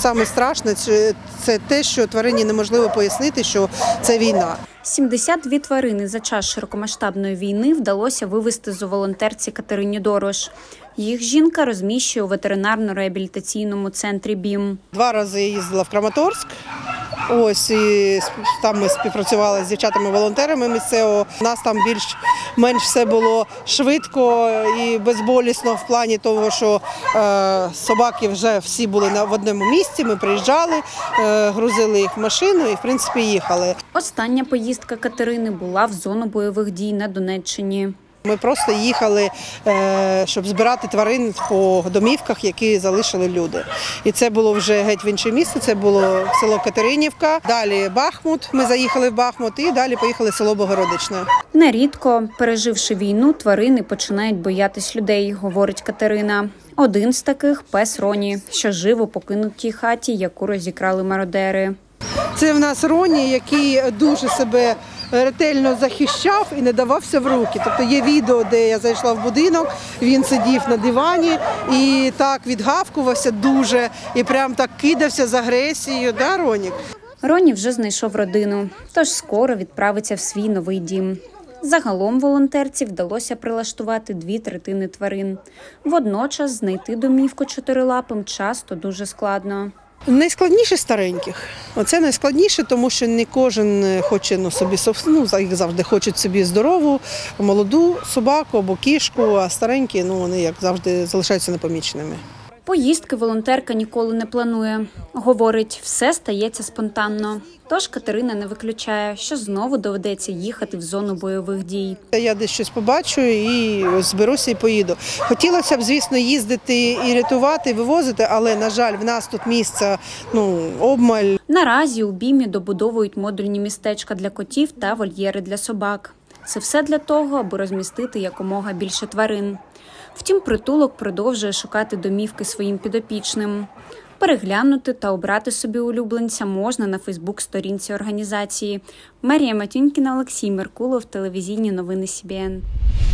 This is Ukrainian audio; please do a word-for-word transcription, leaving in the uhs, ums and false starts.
саме страшне – це те, що тварині неможливо пояснити, що це війна. сімдесят дві тварини за час широкомасштабної війни вдалося вивезти зооволонтерці Катерині Дорош. Їх жінка розміщує у ветеринарно-реабілітаційному центрі БІМ. Два рази їздила в Краматорськ. Ось, і там ми співпрацювали з дівчатами-волонтерами місцевого. У нас там більш-менш все було швидко і безболісно в плані того, що е, собаки вже всі були на, в одному місці, ми приїжджали, е, грузили їх в машину і, в принципі, їхали. Остання поїздка Катерини була в зону бойових дій на Донеччині. Ми просто їхали, щоб збирати тварин по домівках, які залишили люди. І це було вже геть в інше місце, це було село Катеринівка, далі Бахмут, ми заїхали в Бахмут і далі поїхали в село Богородичне. Нерідко, переживши війну, тварини починають боятись людей, говорить Катерина. Один з таких – пес Роні, що жив у покинутій хаті, яку розікрали мародери. Це в нас Роні, який дуже себе ретельно захищав і не давався в руки. Тобто є відео, де я зайшла в будинок, він сидів на дивані і так відгавкувався дуже, і прям так кидався з агресією, да, Ронік? Роні вже знайшов родину, тож скоро відправиться в свій новий дім. Загалом волонтерці вдалося прилаштувати дві третини тварин. Водночас знайти домівку чотирилапим часто дуже складно. Найскладніше стареньких. Оце найскладніше, тому що не кожен хоче ну, собі, ну, як завжди, хочуть собі здорову, молоду собаку або кішку, а старенькі, ну, вони, як завжди, залишаються непоміченими. Поїздки волонтерка ніколи не планує. Говорить, все стається спонтанно. Тож Катерина не виключає, що знову доведеться їхати в зону бойових дій. Я десь щось побачу і зберуся і поїду. Хотілося б, звісно, їздити і рятувати, і вивозити, але, на жаль, в нас тут місця ну, обмаль. Наразі у БІМі добудовують модульні містечка для котів та вольєри для собак. Це все для того, аби розмістити якомога більше тварин. Втім, притулок продовжує шукати домівки своїм підопічним. Переглянути та обрати собі улюбленця можна на фейсбук-сторінці організації. Марія Матюнькіна, Олексій Меркулов, телевізійні новини Сі Бі Ен.